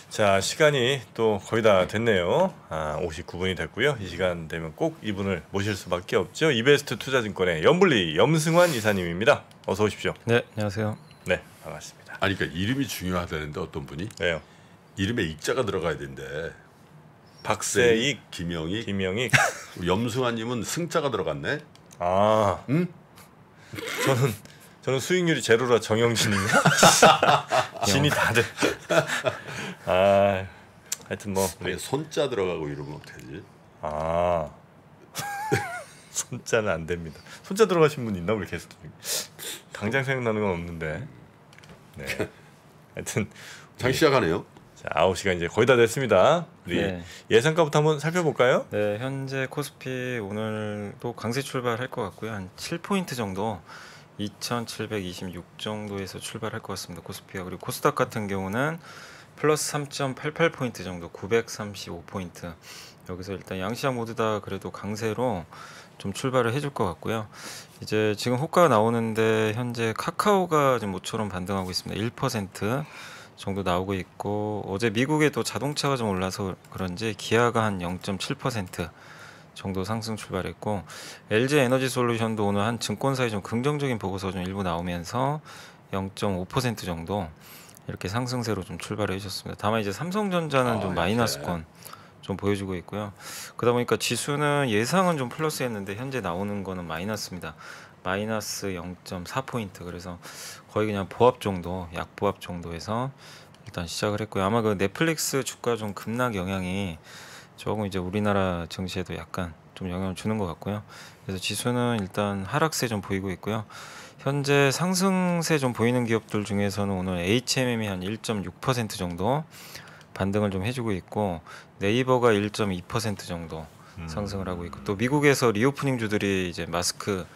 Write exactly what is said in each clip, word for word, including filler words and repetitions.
자, 시간이 또 거의 다 됐네요. 아, 오십구 분이 됐고요. 이 시간 되면 꼭 이분을 모실 수밖에 없죠. 이베스트 투자증권의 염블리 염승환 이사님입니다. 어서 오십시오. 네, 안녕하세요. 네, 반갑습니다. 아니 그러니까 이름이 중요하다는데 어떤 분이 왜요? 이름에 익자가 들어가야 된대. 박세익, 김영익, 김영익. 염승환님은 승자가 들어갔네. 아, 응? 저는 저는 수익률이 제로라 정영진입니다. 진이 다들. 아, 하여튼 뭐 우리 아니, 손자 들어가고 이러면 어떡하지? 아 손자는 안 됩니다. 손자 들어가신 분 있나 우리 게스트 중에? 당장 생각나는 건 없는데. 네. 하여튼 장 시작하네요. 자, 아홉 시간 이제 거의 다 됐습니다. 우리 네. 예상가부터 한번 살펴볼까요? 네, 현재 코스피 오늘도 강세 출발할 것 같고요. 한 칠 포인트 정도, 이천칠백이십육 정도에서 출발할 것 같습니다. 코스피가. 그리고 코스닥 같은 경우는 플러스 삼 점 팔팔 포인트 정도, 구백삼십오 포인트. 여기서 일단 양시장 모두 다 그래도 강세로 좀 출발을 해줄 것 같고요. 이제 지금 호가가 나오는데 현재 카카오가 지금 모처럼 반등하고 있습니다. 일 퍼센트 정도 나오고 있고, 어제 미국에 또 자동차가 좀 올라서 그런지 기아가 한 영 점 칠 퍼센트 정도 상승 출발했고, 엘지 에너지 솔루션도 오늘 한 증권사에 좀 긍정적인 보고서 좀 일부 나오면서 영 점 오 퍼센트 정도 이렇게 상승세로 좀 출발을 해주셨습니다. 다만 이제 삼성전자는 아, 좀 이렇게. 마이너스권 좀 보여주고 있고요. 그러다 보니까 지수는 예상은 좀 플러스였는데 현재 나오는 거는 마이너스입니다. 마이너스 영 점 사 포인트. 그래서 거의 그냥 보합 정도, 약보합 정도에서 일단 시작을 했고요. 아마 그 넷플릭스 주가 좀 급락 영향이 조금 이제 우리나라 증시에도 약간 좀 영향을 주는 것 같고요. 그래서 지수는 일단 하락세 좀 보이고 있고요. 현재 상승세 좀 보이는 기업들 중에서는 오늘 에이치엠엠이 한 일 점 육 퍼센트 정도 반등을 좀 해주고 있고, 네이버가 일 점 이 퍼센트 정도 음. 상승을 하고 있고, 또 미국에서 리오프닝 주들이 이제 마스크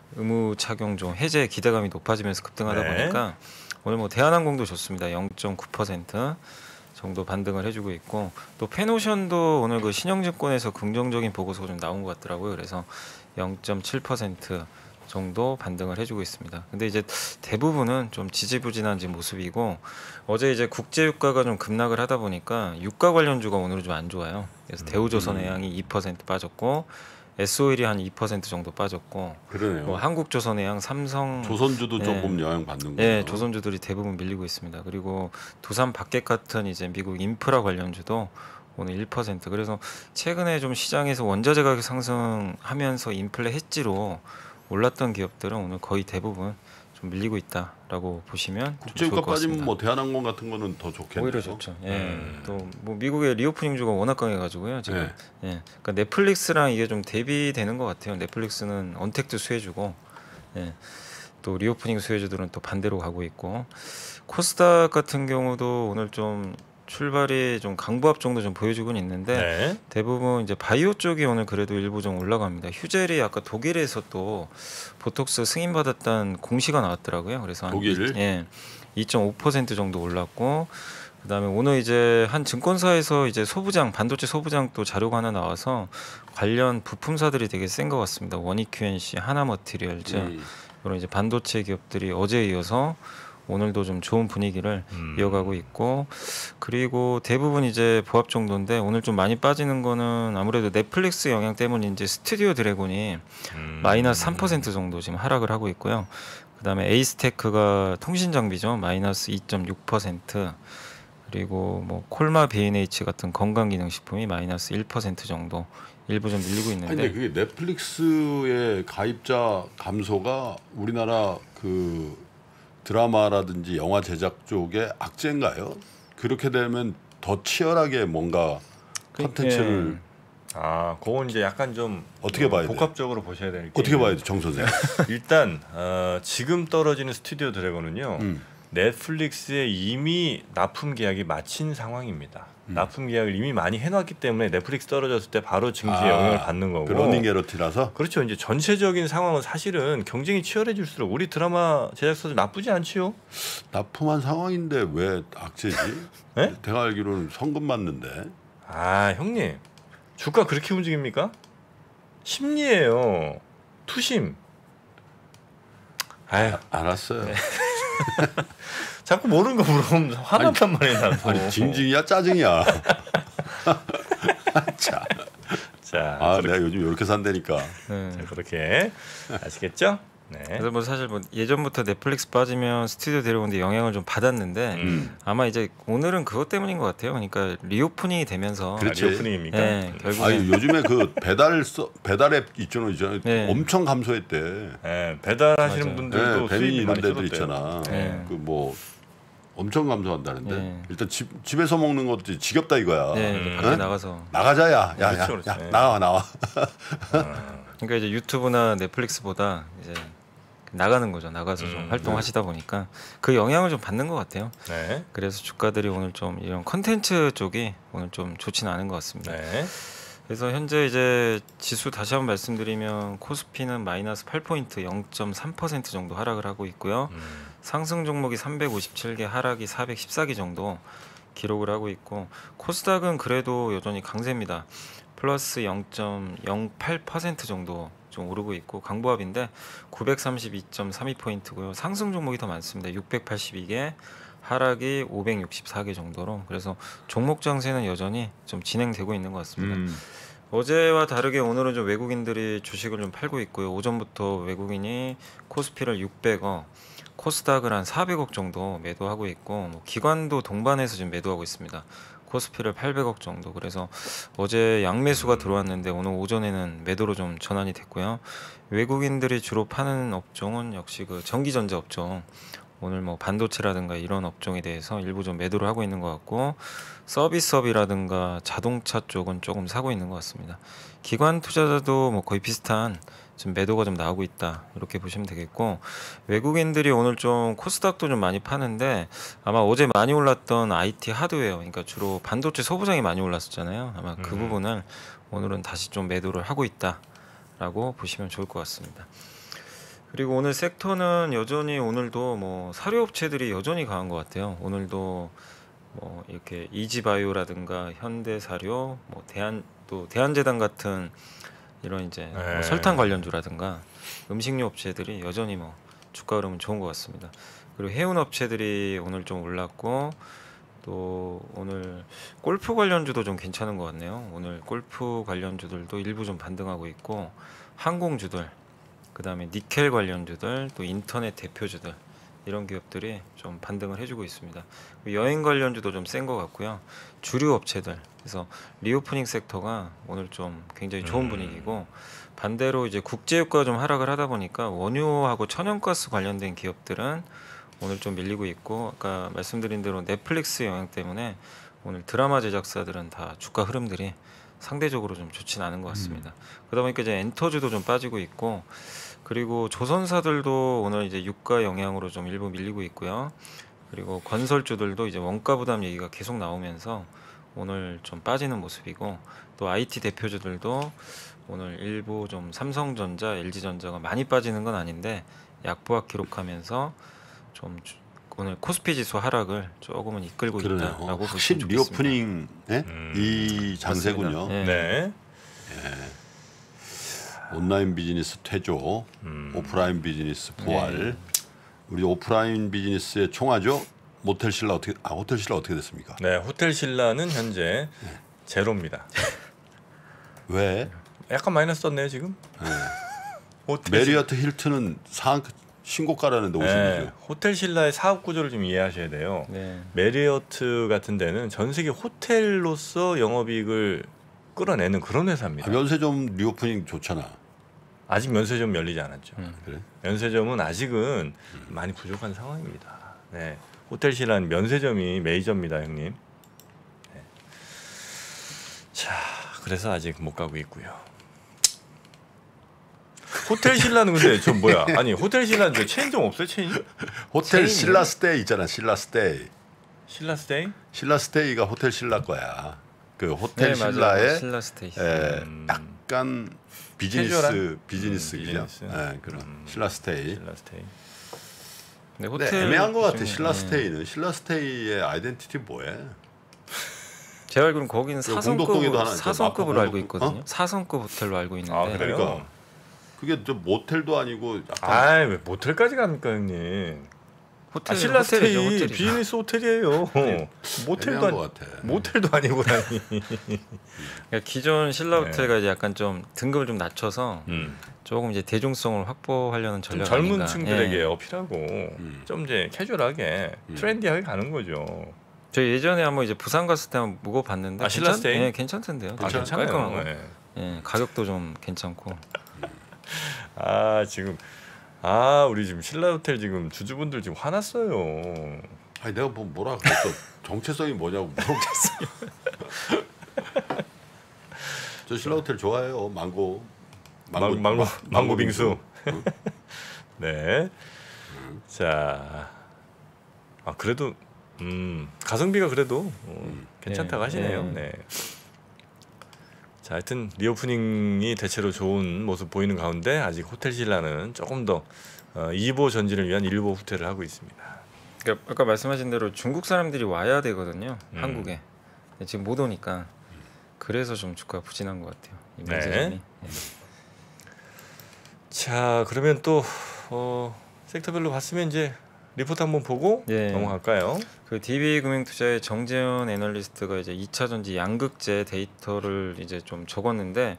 의무 착용 좀 해제 기대감이 높아지면서 급등하다 네. 보니까 오늘 뭐 대한항공도 좋습니다. 영 점 구 퍼센트 정도 반등을 해주고 있고, 또 페노션도 오늘 그 신영증권에서 긍정적인 보고서가 좀 나온 것 같더라고요. 그래서 영 점 칠 퍼센트 정도 반등을 해주고 있습니다. 근데 이제 대부분은 좀 지지부진한 지금 모습이고, 어제 이제 국제 유가가 좀 급락을 하다 보니까 유가 관련주가 오늘은 좀 안 좋아요. 그래서 대우조선해양이 이 퍼센트 빠졌고, 에스오일이 한 이 퍼센트 정도 빠졌고, 그러네요. 뭐 한국조선해양, 삼성, 조선주도 네. 조금 영향 받는 거예요. 네, 조선주들이 대부분 밀리고 있습니다. 그리고 두산 박객 같은 이제 미국 인프라 관련주도 오늘 일 퍼센트. 그래서 최근에 좀 시장에서 원자재 가격 상승하면서 인플레 해지로 올랐던 기업들은 오늘 거의 대부분 좀 밀리고 있다라고 보시면 좀 좋을 국제유가 것 빠지면 같습니다. 뭐 대한항공 같은 거는 더 좋겠네요. 오히려 좋죠. 예. 음. 또 뭐 미국의 리오프닝주가 워낙 강해가지고요. 지금. 네. 예. 그러니까 넷플릭스랑 이게 좀 대비되는 것 같아요. 넷플릭스는 언택트 수혜주고, 예. 또 리오프닝 수혜주들은 또 반대로 가고 있고, 코스닥 같은 경우도 오늘 좀 출발이 좀 강보합 정도 좀 보여주곤 있는데, 네. 대부분 이제 바이오 쪽이 오늘 그래도 일부 좀 올라갑니다. 휴젤이 아까 독일에서 또 보톡스 승인 받았다는 공시가 나왔더라고요. 그래서 한 독일? 이, 예, 이 점 오 퍼센트 정도 올랐고, 그다음에 오늘 이제 한 증권사에서 이제 소부장, 반도체 소부장 또 자료가 하나 나와서 관련 부품사들이 되게 센 것 같습니다. 원이큐엔씨, 하나머티리얼즈 음. 이런 이제 반도체 기업들이 어제에 이어서 오늘도 좀 좋은 분위기를 음. 이어가고 있고, 그리고 대부분 이제 보합 정도인데 오늘 좀 많이 빠지는 거는 아무래도 넷플릭스 영향 때문인지 스튜디오 드래곤이 음. 마이너스 삼 퍼센트 정도 지금 하락을 하고 있고요. 그다음에 에이스테크가 통신 장비죠, 마이너스 이 점 육 퍼센트. 그리고 뭐 콜마 비엔에이치 같은 건강기능식품이 마이너스 일 퍼센트 정도 일부 좀 밀리고 있는데. 아니, 근데 그게 넷플릭스의 가입자 감소가 우리나라 그 드라마라든지 영화 제작 쪽의 악재인가요? 그렇게 되면 더 치열하게 뭔가 컨텐츠를 아, 그건 이제 약간 좀 어떻게 어, 봐야 돼요? 복합적으로 보셔야 될 게 어떻게 봐야 돼, 정 선생? 일단 어, 지금 떨어지는 스튜디오 드래곤은요. 음. 넷플릭스에 이미 납품 계약이 마친 상황입니다. 음. 납품 계약을 이미 많이 해놨기 때문에 넷플릭스 떨어졌을 때 바로 증시에 아, 영향을 받는 거고. 그 러닝 에러티라서. 그렇죠. 이제 전체적인 상황은 사실은 경쟁이 치열해질수록 우리 드라마 제작사들 나쁘지 않지요. 납품한 상황인데 왜 악재지? 네? 내가 알기로는 성금 맞는데. 아, 형님. 주가 그렇게 움직입니까? 심리예요. 투심. 아유, 알았어요. 네. 자꾸 모르는 거 물어보면 화난단 말이야 나도. 아니 징징이야 짜증이야. 자, 자, 아 그렇게, 내가 요즘 이렇게 산다니까. 네. 자, 그렇게 아시겠죠? 네. 그래서 뭐 사실 뭐 예전부터 넷플릭스 빠지면 스튜디오 데려오는데 영향을 좀 받았는데 음. 아마 이제 오늘은 그것 때문인 것 같아요. 그러니까 리오프닝이 되면서 그렇지. 아, 리오프닝입니까? 네, 결국에 아니 요즘에 그 배달 서, 배달 앱 있잖아요. 있잖아요. 네. 엄청 감소했대. 네, 배달하시는 맞아요. 분들도 네, 뱀이 수입이 이런 많이 데들 줄었대요. 있잖아. 네. 그 뭐 엄청 감소한다는데. 네. 일단 집 집에서 먹는 것도 지겹다 이거야. 네, 음. 이제 밖에 네? 나가서 나가자야. 야, 야, 그렇죠, 그렇죠. 야, 네. 나와 나와. 아, 그러니까 이제 유튜브나 넷플릭스보다 이제 나가는 거죠. 나가서 좀 음, 활동하시다 보니까 그 영향을 좀 받는 것 같아요. 네. 그래서 주가들이 오늘 좀 이런 컨텐츠 쪽이 오늘 좀 좋지는 않은 것 같습니다. 네. 그래서 현재 이제 지수 다시 한번 말씀드리면 코스피는 마이너스 팔 포인트 영 점 삼 퍼센트 정도 하락을 하고 있고요. 음. 상승 종목이 삼백오십칠 개, 하락이 사백십사 개 정도 기록을 하고 있고 코스닥은 그래도 여전히 강세입니다. 플러스 영 점 영팔 퍼센트 정도 좀 오르고 있고 강보합인데 구백삼십이 점 삼이 포인트고요. 상승 종목이 더 많습니다. 육백팔십이 개, 하락이 오백육십사 개 정도로 그래서 종목 장세는 여전히 좀 진행되고 있는 것 같습니다. 음. 어제와 다르게 오늘은 좀 외국인들이 주식을 좀 팔고 있고요. 오전부터 외국인이 코스피를 육백억, 코스닥을 한 사백억 정도 매도하고 있고 뭐 기관도 동반해서 지금 매도하고 있습니다. 코스피를 팔백억 정도. 그래서 어제 양매수가 들어왔는데 오늘 오전에는 매도로 좀 전환이 됐고요. 외국인들이 주로 파는 업종은 역시 그 전기전자 업종. 오늘 뭐 반도체라든가 이런 업종에 대해서 일부 좀 매도를 하고 있는 것 같고 서비스업이라든가 자동차 쪽은 조금 사고 있는 것 같습니다. 기관 투자자도 뭐 거의 비슷한 지금 매도가 좀 나오고 있다 이렇게 보시면 되겠고 외국인들이 오늘 좀 코스닥도 좀 많이 파는데 아마 어제 많이 올랐던 아이티 하드웨어 그러니까 주로 반도체 소부장이 많이 올랐었잖아요. 아마 그 음. 부분을 오늘은 다시 좀 매도를 하고 있다라고 보시면 좋을 것 같습니다. 그리고 오늘 섹터는 여전히 오늘도 뭐 사료업체들이 여전히 강한 것 같아요. 오늘도 뭐 이렇게 이지바이오라든가 현대사료, 뭐 대한 또 대한제당 같은 이런 이제 뭐 네. 설탕 관련주라든가 음식료 업체들이 여전히 뭐 주가 흐름은 좋은 것 같습니다. 그리고 해운 업체들이 오늘 좀 올랐고 또 오늘 골프 관련주도 좀 괜찮은 것 같네요. 오늘 골프 관련주들도 일부 좀 반등하고 있고 항공주들 그 다음에 니켈 관련주들 또 인터넷 대표주들 이런 기업들이 좀 반등을 해주고 있습니다. 여행 관련주도 좀 센 것 같고요. 주류 업체들 그래서 리오프닝 섹터가 오늘 좀 굉장히 좋은 음. 분위기고 반대로 이제 국제유가가 좀 하락을 하다 보니까 원유하고 천연가스 관련된 기업들은 오늘 좀 밀리고 있고 아까 말씀드린 대로 넷플릭스 영향 때문에 오늘 드라마 제작사들은 다 주가 흐름들이 상대적으로 좀 좋진 않은 것 같습니다. 그러다 보니까 이제 엔터주도 좀 빠지고 있고 그리고 조선사들도 오늘 이제 유가 영향으로 좀 일부 밀리고 있고요. 그리고 건설주들도 이제 원가 부담 얘기가 계속 나오면서 오늘 좀 빠지는 모습이고 또 아이티 대표주들도 오늘 일부 좀 삼성전자, 엘지전자가 많이 빠지는 건 아닌데 약보합 기록하면서 좀 주- 오늘 코스피 지수 하락을 조금은 이끌고 그러네요. 있다라고 확실히 보시면 좋겠습니다. 리오프닝 음. 이 장세군요. 맞습니다. 예. 네. 온라인 비즈니스 퇴조, 음. 오프라인 비즈니스 부활. 네. 우리 오프라인 비즈니스의 총화죠. 모텔 신라 어떻게 아 호텔 신라 어떻게 됐습니까? 네, 호텔 신라는 현재 제로입니다. 왜? 약간 마이너스 떴네요 지금. 네. 호텔 메리어트 힐튼은 상 신고가라는데 신- 오십이죠. 네, 호텔 신라의 사업 구조를 좀 이해하셔야 돼요. 네. 메리어트 같은 데는 전 세계 호텔로서 영업이익을 끌어내는 그런 회사입니다. 아, 면세점 리오프닝 좋잖아. 아직 면세점 열리지 않았죠. 음. 그래? 면세점은 아직은 많이 부족한 상황입니다. 네, 호텔 신라는 면세점이 메이저입니다, 형님. 네. 자, 그래서 아직 못 가고 있고요. 호텔 신라는 근데 저 뭐야? 아니 호텔 신라는 저 체인점 없어요? 체인? 호텔 체인이요? 신라 스테이 있잖아. 신라 스테이. 신라 스테이? 신라 스테이가 호텔 신라 거야. 그 호텔 네, 맞아요. 신라의 신라 스테이시. 에, 음. 약간 비즈니스 캐주얼한? 비즈니스 음, 그죠? 비즈니스. 예, 그런 음. 신라 스테이. 신라 스테이. 네, 근데 애매한 것 같아. 중에- 신라 네. 스테이는 신라 스테이의 아이덴티티 뭐해? 제가 알기로는 거기는 그 공덕동에도 사성급 하나 있죠. 사성급으로 마포 알고 공덕동. 있거든요. 어? 사성급 호텔로 알고 있는데. 아, 그래요? 그러니까 그게 저 모텔도 아니고 약간 아이 왜 모텔까지 갑니까 형님? 호텔, 아, 신라 스테이 호텔이죠, 호텔이죠. 비즈니스 호텔이에요. 모텔도 애매한 아니, 것 같아. 모텔도 아니고 다니. 그러니까 기존 신라 네. 호텔가 이제 약간 좀 등급을 좀 낮춰서 음. 조금 이제 대중성을 확보하려는 좀 전략 젊은 아닌가. 층들에게 예. 어필하고 음. 좀 이제 캐주얼하게 음. 트렌디하게 가는 거죠. 저 예전에 한번 이제 부산 갔을 때 한번 묵어봤는데 아, 신라 스테이? 예, 괜찮던데요. 아, 되게 괜찮아요. 깔끔하고 네. 예, 가격도 좀 괜찮고. 아 지금 아 우리 지금 신라 호텔 지금 주주분들 지금 화났어요. 아니 내가 뭐 뭐라 그랬어. 정체성이 뭐냐고 물어봤어요. 저 신라 호텔 좋아해요. 망고. 망고 망고 망고 빙수. 응. 네. 자, 아 그래도 음 가성비가 그래도 어, 음. 괜찮다고 네, 하시네요. 네. 네. 자, 하여튼 리오프닝이 대체로 좋은 모습 보이는 가운데 아직 호텔 신라는 조금 더 어, 이 보 전진을 위한 일 보 후퇴를 하고 있습니다. 그러니까 아까 말씀하신 대로 중국 사람들이 와야 되거든요. 음. 한국에. 근데 지금 못 오니까 그래서 좀 주가가 부진한 것 같아요. 이 네. 면세점이. 예. 자, 그러면 또 어, 섹터별로 봤으면 이제 리포트 한번 보고 예. 넘어갈까요? 그 디비금융투자의 정재현 애널리스트가 이제 이차전지 양극재 데이터를 이제 좀 적었는데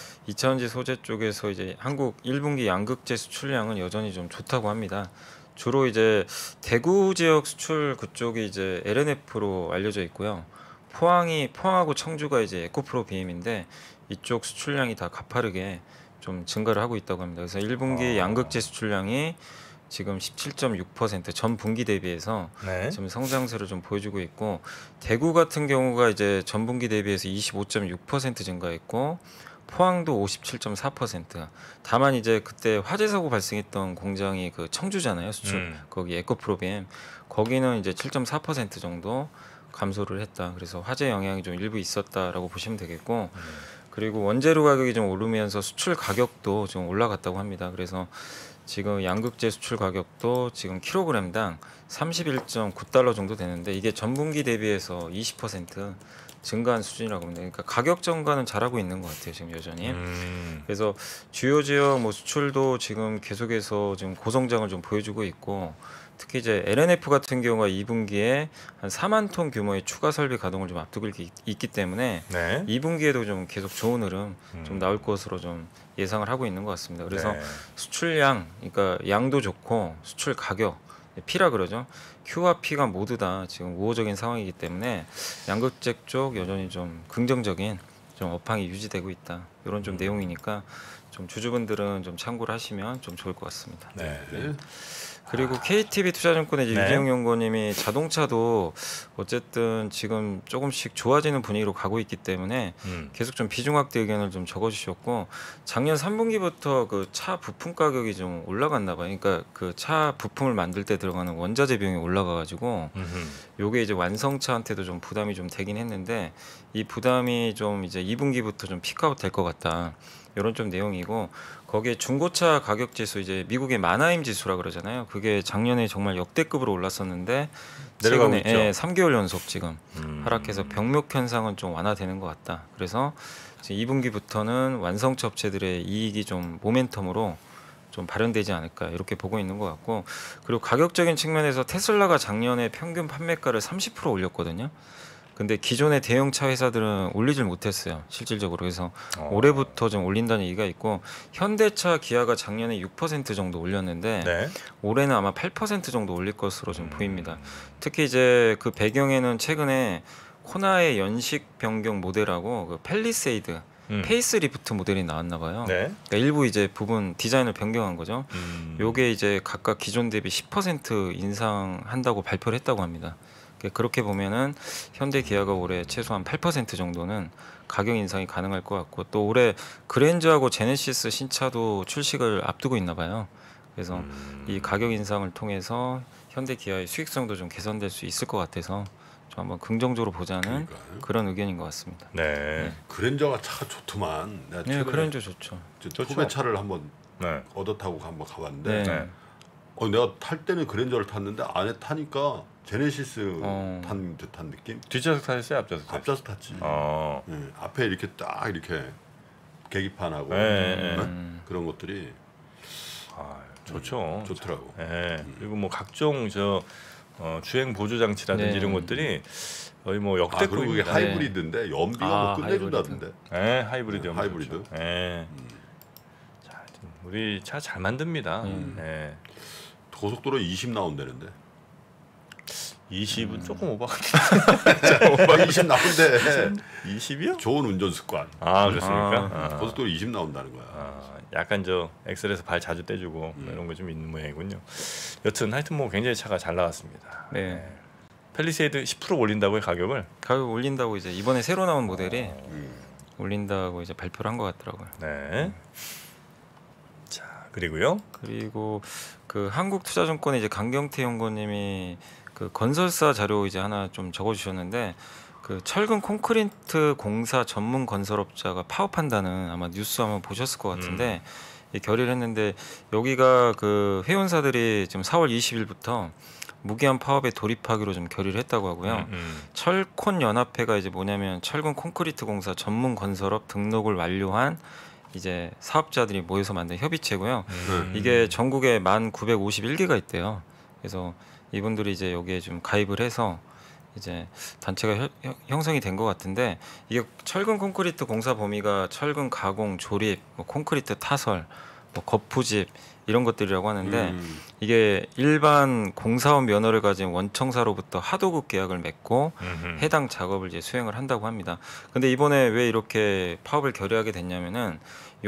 이차전지 소재 쪽에서 이제 한국 일 분기 양극재 수출량은 여전히 좀 좋다고 합니다. 주로 이제 대구 지역 수출 그쪽이 이제 엘엔에프로 알려져 있고요. 포항이 포항하고 청주가 이제 에코프로 비엠인데 이쪽 수출량이 다 가파르게 좀 증가를 하고 있다고 합니다. 그래서 일 분기 아. 양극재 수출량이 지금 십칠 점 육 퍼센트 전 분기 대비해서 네. 지금 성장세를 좀 보여주고 있고 대구 같은 경우가 이제 전 분기 대비해서 이십오 점 육 퍼센트 증가했고 포항도 오십칠 점 사 퍼센트. 다만 이제 그때 화재 사고 발생했던 공장이 그 청주잖아요. 수출 음. 거기 에코프로비엠 거기는 이제 칠 점 사 퍼센트 정도 감소를 했다. 그래서 화재 영향이 좀 일부 있었다라고 보시면 되겠고 음. 그리고 원재료 가격이 좀 오르면서 수출 가격도 좀 올라갔다고 합니다. 그래서 지금 양극재 수출 가격도 지금 킬로그램당 삼십일 점 구 달러 정도 되는데 이게 전분기 대비해서 이십 퍼센트 증가한 수준이라고 합니다. 그러니까 가격 전가는 잘하고 있는 것 같아요. 지금 여전히. 음. 그래서 주요 지역 뭐 수출도 지금 계속해서 지금 고성장을 좀 보여주고 있고 특히 이제 엘엔에프 같은 경우가 이 분기에 한 사만 톤 규모의 추가 설비 가동을 좀 앞두고 있기, 있기 때문에 네. 이 분기에도 좀 계속 좋은 흐름 좀 음. 나올 것으로 좀 예상을 하고 있는 것 같습니다. 그래서 네. 수출량, 그러니까 양도 좋고 수출 가격, P라 그러죠. Q와 P가 모두 다 지금 우호적인 상황이기 때문에 양극재 쪽 여전히 좀 긍정적인 좀 업황이 유지되고 있다. 이런 좀 음. 내용이니까 좀 주주분들은 좀 참고를 하시면 좀 좋을 것 같습니다. 네. 네. 그리고 케이티비 투자증권의 이제 네. 유재영 연구원님이 자동차도 어쨌든 지금 조금씩 좋아지는 분위기로 가고 있기 때문에 음. 계속 좀 비중 확대 의견을 좀 적어주셨고 작년 삼 분기부터 그 차 부품 가격이 좀 올라갔나 봐요. 그러니까 그 차 부품을 만들 때 들어가는 원자재 비용이 올라가가지고 음흠. 요게 이제 완성차한테도 좀 부담이 좀 되긴 했는데 이 부담이 좀 이제 이 분기부터 좀 피크아웃 될 것 같다. 이런 좀 내용이고 거기에 중고차 가격 지수 이제 미국의 마나임 지수라 그러잖아요. 그게 작년에 정말 역대급으로 올랐었는데 내려가고 최근에 있죠. 예, 삼 개월 연속 지금 음. 하락해서 병목 현상은 좀 완화되는 것 같다. 그래서 지금 이 분기부터는 완성차 업체들의 이익이 좀 모멘텀으로 좀 발현되지 않을까 이렇게 보고 있는 것 같고 그리고 가격적인 측면에서 테슬라가 작년에 평균 판매가를 삼십 퍼센트 올렸거든요. 근데 기존의 대형차 회사들은 올리질 못했어요. 실질적으로. 그래서 어. 올해부터 좀 올린다는 얘기가 있고 현대차, 기아가 작년에 육 퍼센트 정도 올렸는데 네. 올해는 아마 팔 퍼센트 정도 올릴 것으로 좀 음. 보입니다. 특히 이제 그 배경에는 최근에 코나의 연식 변경 모델하고 그 팰리세이드 음. 페이스리프트 모델이 나왔나 봐요. 네. 그러니까 일부 이제 부분 디자인을 변경한 거죠. 음. 요게 이제 각각 기존 대비 십 퍼센트 인상한다고 발표를 했다고 합니다. 그러니까 그렇게 보면은 현대 기아가 올해 최소한 팔 퍼센트 정도는 가격 인상이 가능할 것 같고 또 올해 그랜저하고 제네시스 신차도 출시를 앞두고 있나 봐요. 그래서 음. 이 가격 인상을 통해서 현대 기아의 수익성도 좀 개선될 수 있을 것 같아서 좀 한번 긍정적으로 보자는 그러니까. 그런 의견인 것 같습니다. 네. 그랜저가 차가 좋더만. 내가 네, 최근에 그랜저 좋죠. 저 좋죠. 투배 차를 한번 네. 얻어 타고 한번 가봤는데 네. 네. 어, 내가 탈 때는 그랜저를 탔는데 안에 타니까 제네시스 어. 탄 듯한 느낌? 뒷좌석 타셨어요? 앞좌석 타셨어요? 앞좌석 탔지. 어. 네, 앞에 이렇게 딱 이렇게 계기판하고 네, 네. 네? 음. 그런 것들이 아, 좋죠. 좋더라고. 예. 그리고 뭐 각종 저 어, 주행 보조 장치라든지 네. 이런 것들이 거의 뭐 아 그리고 그게 역대급입니다. 하이브리드인데 연비가 아, 뭐 끝내준다던데. 예, 하이브리드 네, 엄청 하이브리드. 좋죠. 예. 자, 하여튼 우리 차 잘 만듭니다. 음. 예. 고속도로 이십 나온다는데. 이십은 조금 오버 같은데. 이십 나온대. 이십이요? 좋은 운전 습관. 아, 그렇습니까? 아, 아. 고속도로 이십 나온다는 거야. 아, 약간 저 엑셀에서 발 자주 떼주고 뭐 이런 거 좀 있는 모양이군요. 여튼 하여튼 뭐 굉장히 차가 잘 나왔습니다. 네. 펠리세이드 십 퍼센트 올린다고요 가격을? 가격 올린다고 이제 이번에 새로 나온 모델이 음. 올린다고 이제 발표를 한 것 같더라고요. 네. 자 그리고요. 그리고 그 한국투자증권의 이제 강경태 연구원님이 그 건설사 자료 이제 하나 좀 적어주셨는데 그 철근 콘크리트 공사 전문 건설업자가 파업한다는 아마 뉴스 한번 보셨을 것 같은데 이 결의를 했는데 여기가 그 회원사들이 지금 사월 이십일부터 무기한 파업에 돌입하기로 좀 결의를 했다고 하고요. 음, 음. 철콘 연합회가 이제 뭐냐면 철근 콘크리트 공사 전문 건설업 등록을 완료한 이제 사업자들이 모여서 만든 협의체고요. 음. 이게 전국에 만 구백오십일 개가 있대요. 그래서 이분들이 이제 여기에 좀 가입을 해서 이제 단체가 혀, 형- 형성이 된 것 같은데 이게 철근 콘크리트 공사 범위가 철근 가공, 조립, 뭐 콘크리트 타설, 뭐 거푸집 이런 것들이라고 하는데 음. 이게 일반 공사원 면허를 가진 원청사로부터 하도급 계약을 맺고 음흠. 해당 작업을 이제 수행을 한다고 합니다. 근데 이번에 왜 이렇게 파업을 결의하게 됐냐면은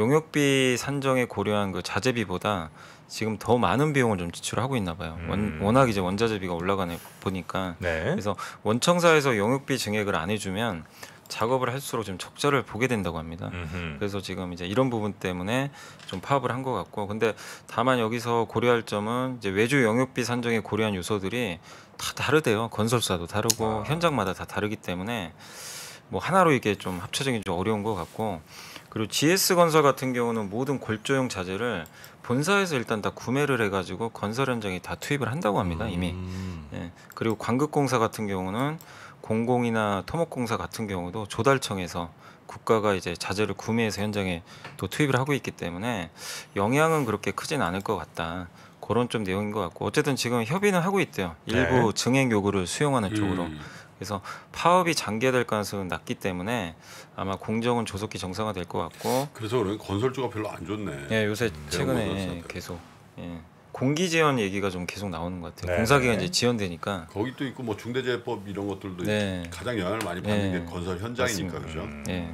용역비 산정에 고려한 그 자재비보다 지금 더 많은 비용을 좀 지출하고 있나 봐요. 원, 음. 워낙 이제 원자재비가 올라가네 보니까 네. 그래서 원청사에서 용역비 증액을 안 해주면 작업을 할수록 좀 적자를 보게 된다고 합니다. 음흠. 그래서 지금 이제 이런 부분 때문에 좀 파업을 한 것 같고, 근데 다만 여기서 고려할 점은 이제 외주 영역비 산정에 고려한 요소들이 다 다르대요. 건설사도 다르고 아. 현장마다 다 다르기 때문에 뭐 하나로 이게 좀 합쳐지기 좀 어려운 것 같고, 그리고 지에스 건설 같은 경우는 모든 골조용 자재를 본사에서 일단 다 구매를 해가지고 건설 현장에 다 투입을 한다고 합니다. 이미. 음. 예. 그리고 광극공사 같은 경우는 공공이나 토목공사 같은 경우도 조달청에서 국가가 이제 자재를 구매해서 현장에 또 투입을 하고 있기 때문에 영향은 그렇게 크진 않을 것 같다. 그런 좀 내용인 것 같고, 어쨌든 지금 협의는 하고 있대요. 일부 네. 증액 요구를 수용하는 쪽으로. 음. 그래서 파업이 장기화될 가능성은 낮기 때문에 아마 공정은 조속히 정상화될 것 같고, 그래서 그런 건설주가 별로 안 좋네. 예, 요새 대형 최근에 건설사들. 계속 예, 공기 지원 얘기가 좀 계속 나오는 것 같아요. 네. 공사기가 이제 지연되니까. 거기 또 있고 뭐 중대재해법 이런 것들도 네. 가장 영향을 많이 받는 네. 게 건설 현장이니까 맞습니다. 그죠? 음. 예. 네.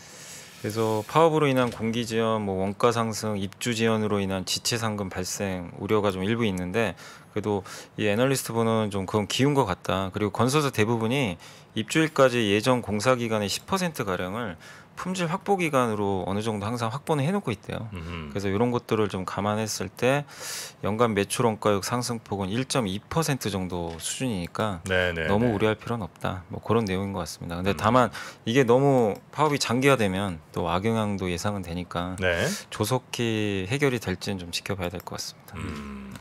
그래서 파업으로 인한 공기 지연, 뭐 원가 상승, 입주 지연으로 인한 지체 상금 발생 우려가 좀 일부 있는데, 그래도 이 애널리스트 분은 좀 그건 기운 것 같다. 그리고 건설사 대부분이 입주일까지 예정 공사 기간의 십 퍼센트 가량을 품질 확보 기간으로 어느 정도 항상 확보는 해놓고 있대요. 음흠. 그래서 이런 것들을 좀 감안했을 때 연간 매출 원가율 상승폭은 일 점 이 퍼센트 정도 수준이니까 네네. 너무 네. 우려할 필요는 없다. 뭐 그런 내용인 것 같습니다. 근데 음. 다만 이게 너무 파업이 장기화되면 또 악영향도 예상은 되니까 네. 조속히 해결이 될지는 좀 지켜봐야 될 것 같습니다. 음.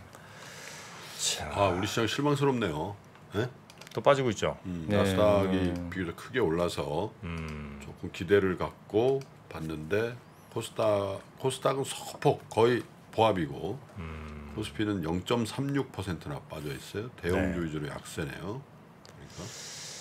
자, 아 우리 시장 실망스럽네요. 네? 또 빠지고 있죠. 음, 네. 나스닥이 비교적 크게 올라서 음. 조금 기대를 갖고 봤는데 코스닥 코스닥은 소폭 거의 보합이고 음. 코스피는 영 점 삼육 퍼센트나 빠져 있어요. 대형주 네. 위주로 약세네요. 그러니까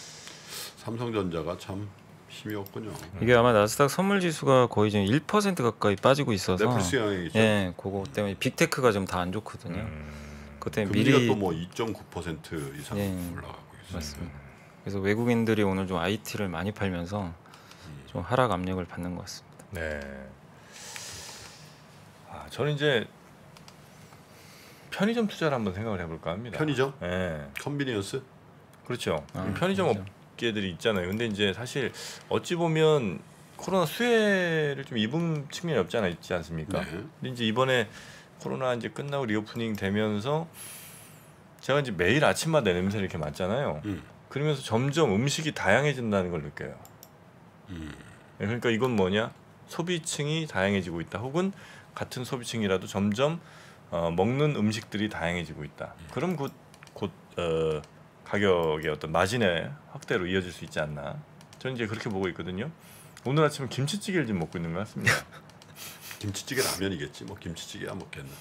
삼성전자가 참 힘이 없군요. 이게 아마 나스닥 선물 지수가 거의 지금 일 퍼센트 가까이 빠지고 있어서 넷플릭스 영향이죠. 예, 그거 때문에 빅테크가 좀 다 안 좋거든요. 음. 그 때문에 금리가 미리 또 뭐 이 점 구 퍼센트 이상 예. 올라가고 있어요. 맞습니다. 그래서 외국인들이 오늘 좀 아이티를 많이 팔면서 좀 하락 압력을 받는 것 같습니다. 네. 아, 저는 이제 편의점 투자를 한번 생각을 해볼까 합니다. 편의점? 네. 컨비니언스? 그렇죠. 아, 편의점 편의점. 업계들이 있잖아요. 근데 이제 사실 어찌 보면 코로나 수혜를 좀 입은 측면이 없지 않아 있지 않습니까? 네. 근데 이제 이번에 코로나 이제 끝나고 리오프닝 되면서 제가 이제 매일 아침마다 냄새를 이렇게 맡잖아요. 음. 그러면서 점점 음식이 다양해진다는 걸 느껴요. 음. 네, 그러니까 이건 뭐냐? 소비층이 다양해지고 있다. 혹은 같은 소비층이라도 점점 어, 먹는 음식들이 다양해지고 있다. 그럼 곧, 곧 어, 가격의 어떤 마진의 확대로 이어질 수 있지 않나? 저는 이제 그렇게 보고 있거든요. 오늘 아침에 김치찌개를 지금 먹고 있는 것 같습니다. 김치찌개 라면이겠지. 뭐 김치찌개야 먹겠나.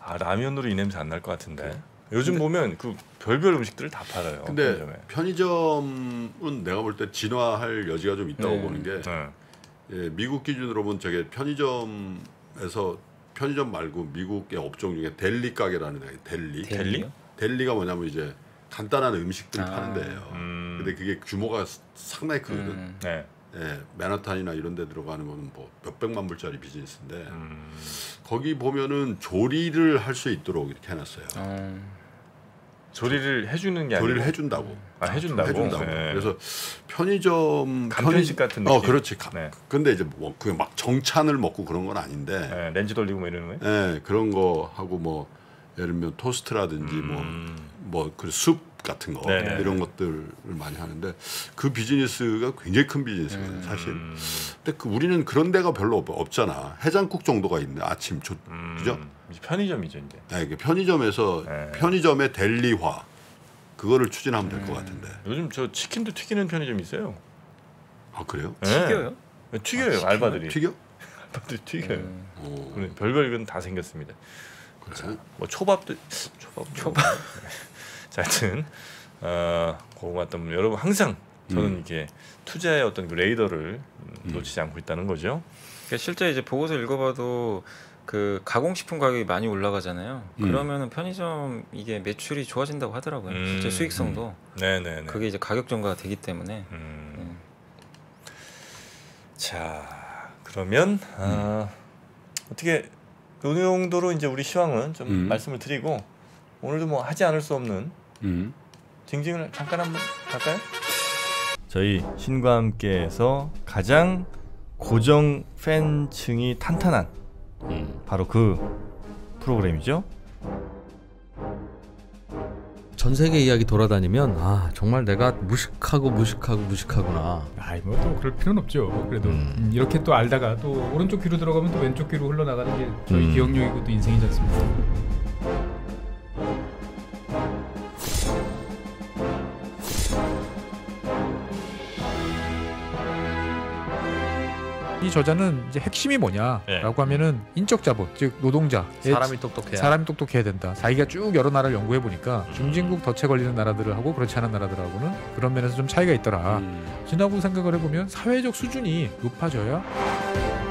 아 라면으로 이 냄새 안 날 것 같은데. 요즘 보면 그 별별 음식들을 다 팔아요. 근데 편의점에. 편의점은 내가 볼 때 진화할 여지가 좀 있다고 네. 보는 게 네. 예, 미국 기준으로 보면 저게 편의점에서 편의점 말고 미국의 업종 중에 델리 가게라는 데 델리. 델리요? 델리가 뭐냐면 이제 간단한 음식들을 아. 파는 데예요. 음. 근데 그게 규모가 상당히 크거든. 음. 네. 예, 맨하탄이나 이런 데 들어가는 거는 뭐 몇백만 불짜리 비즈니스인데 음. 거기 보면은 조리를 할 수 있도록 이렇게 해놨어요. 어. 조리를 해주는 게 조리를 아니고 해준다고. 아 해준다고. 해준다고. 네. 그래서 편의점 간편식 같은 어 느낌? 그렇지. 가, 네. 근데 이제 뭐 그냥 막 정찬을 먹고 그런 건 아닌데 네, 렌즈 돌리고 뭐 이러는 거예요? 예, 그런 거 하고 뭐 예를 들면 토스트라든지 음. 뭐 뭐 그 숲 같은 거 네네. 이런 것들을 많이 하는데 그 비즈니스가 굉장히 큰 비즈니스거든 요 사실. 음. 근데 그 우리는 그런 데가 별로 없, 없잖아. 해장국 정도가 있네. 아침 조, 음. 그죠? 이제 편의점이죠 이제. 아, 이게 편의점에서 네. 편의점의 델리화 그거를 추진하면 될 것 음. 같은데. 요즘 저 치킨도 튀기는 편의점 있어요. 아 그래요? 네. 튀겨요? 튀겨요 아, 알바들이. 튀겨? 알바들이 튀겨요. 음. 오, 그래, 별별 건 다 생겼습니다. 그래. 뭐 초밥도 초밥 초밥. 자, 하여튼 어, 그거 같던 분 여러분 항상 저는 음. 이렇게 투자의 어떤 그 레이더를 음. 놓치지 않고 있다는 거죠. 그러니까 실제 이제 보고서 읽어봐도 그 가공식품 가격이 많이 올라가잖아요. 음. 그러면은 편의점 이게 매출이 좋아진다고 하더라고요. 음. 실제 수익성도 네네네. 그게 이제 가격 전가가 되기 때문에. 음. 음. 자 그러면 아, 어떻게 어느 정도로 이제 우리 시황은 좀 음. 말씀을 드리고 오늘도 뭐 하지 않을 수 없는 음. 징징을 잠깐 한번 갈까요? 저희 신과 함께해서 가장 고정 팬층이 탄탄한 음. 바로 그 프로그램이죠. 전 세계 이야기 돌아다니면 아 정말 내가 무식하고 무식하고 무식하구나. 아이 뭐 또 그럴 필요는 없죠. 그래도 음. 음, 이렇게 또 알다가 또 오른쪽 귀로 들어가면 또 왼쪽 귀로 흘러나가는 게 저희 음. 기억력이고 또 인생이지 않습니까? 이 저자는 이제 핵심이 뭐냐라고 네. 하면은 인적 자본, 즉 노동자, 사람이 똑똑해야. 사람이 똑똑해야 된다. 자기가 쭉 여러 나라를 연구해 보니까 중진국 덫에 걸리는 나라들하고 그렇지 않은 나라들하고는 그런 면에서 좀 차이가 있더라. 음. 지나고 생각을 해보면 사회적 수준이 높아져야